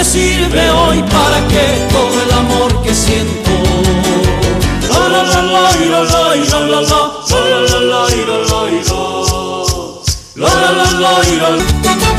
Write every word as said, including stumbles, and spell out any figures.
me sirve hoy para que todo el amor que siento la la la la la la la la la la la la la la la la la la